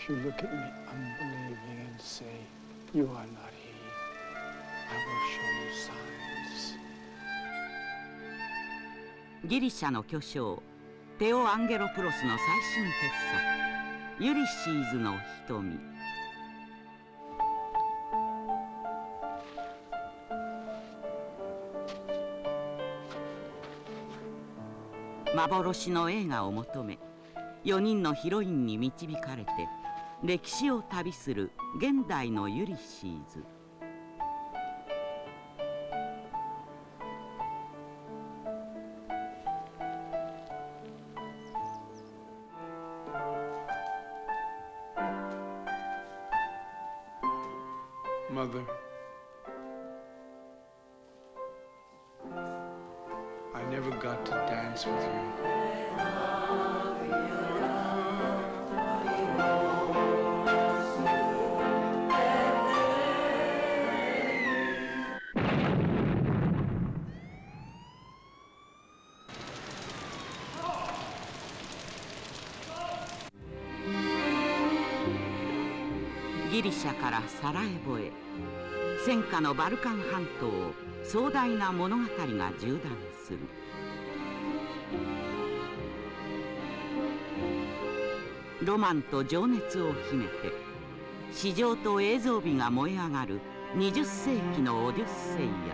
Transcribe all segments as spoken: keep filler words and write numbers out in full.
If you look at me unbelieving and say, you are not he, I will show you signs. ギリシャの巨匠テオ・アンゲロプロスの最新傑作「ユリシーズの瞳」。幻の映画を求めよにんのヒロインに導かれて歴史を旅する現代のユリシーズ。 Mother, I never got to dance with you. 「ギリシャからサラエボへ戦火のバルカン半島を壮大な物語が縦断する」。ロマンと情熱を秘めて詩情と映像美が燃え上がるにじゅっ世紀のオデュッセイア。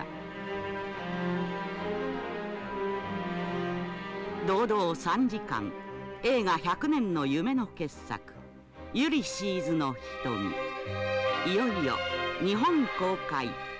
堂々さんじかん映画ひゃくねんの夢の傑作「ユリシーズの瞳」。いよいよ日本公開。